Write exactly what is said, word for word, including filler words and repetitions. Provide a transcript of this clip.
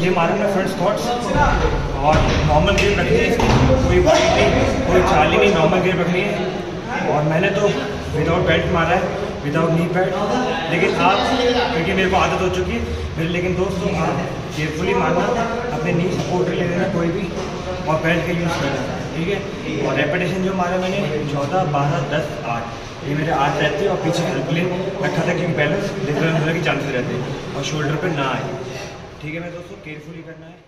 ये मारा मैंने फ्रंट स्क्वाट्स और नॉर्मल ग्रिप रखनी है इसकी, कोई वाइड नहीं, कोई चाली नहीं, नॉर्मल ग्रिप रखनी है। और मैंने तो विदाउट बेल्ट मारा है, विदाउट नी पैड। लेकिन आप, क्योंकि मेरे को आदत हो चुकी है फिर, लेकिन दोस्तों आप केयरफुली मारना, अपने नी सपोर्ट ले लेना कोई भी, और बेल्ट का यूज़ करना, ठीक है। और रेपिटेशन जो मारा मैंने चौदह, बारह, दस, आठ, ये मेरे आठ रहते हैं। और पीछे हेल्प ले रखा था क्योंकि बैलेंस डिफरेंस होने के चांसेस रहते हैं और शोल्डर पे ना आए, ठीक है। मैं दोस्तों केयरफुली करना है।